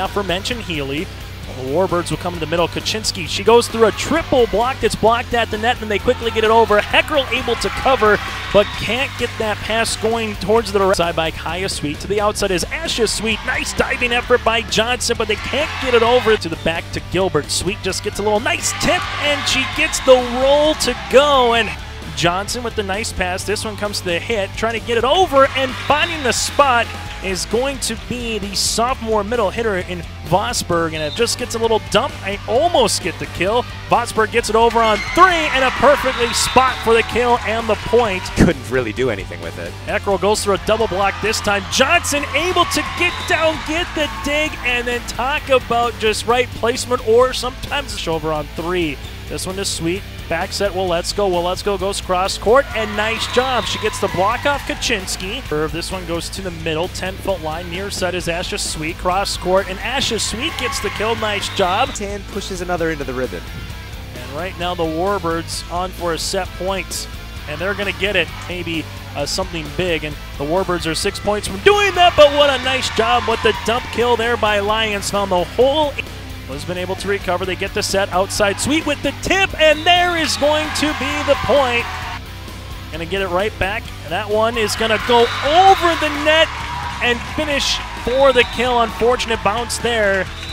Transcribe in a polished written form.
aforementioned Healy. The Warbirds will come to the middle. Kaczynski, she goes through a triple block that's blocked at the net, and they quickly get it over. Heckrell able to cover, but can't get that pass going towards the right side by Kaya Sweet. To the outside is Asha Sweet. Nice diving effort by Johnson, but they can't get it over to the back to Gilbert. Sweet just gets a little nice tip, and she gets the roll to go. And Johnson with the nice pass. This one comes to the hit, trying to get it over, and finding the spot is going to be the sophomore middle hitter in Vosberg, and it just gets a little dump. I almost get the kill. Vosberg gets it over on 3, and a perfectly spot for the kill and the point. Couldn't really do anything with it. Eckrell goes through a double block this time. Johnson able to get down, get the dig, and then talk about just right placement or sometimes a show over on 3. This one is Sweet. Back set, Wolecko goes cross court, and nice job. She gets the block off Kaczynski. This one goes to the middle, 10-foot line. Near side is Asha Sweet, cross court, and Asha Sweet gets the kill. Nice job. And pushes another into the ribbon. And right now the Warbirds on for a set point, and they're going to get it, maybe something big. And the Warbirds are 6 points from doing that, but what a nice job with the dump kill there by Lions. Found the whole. Been able to recover. They get the set outside. Sweet with the tip, and there is going to be the point. Gonna get it right back. That one is gonna go over the net and finish for the kill. Unfortunate bounce there.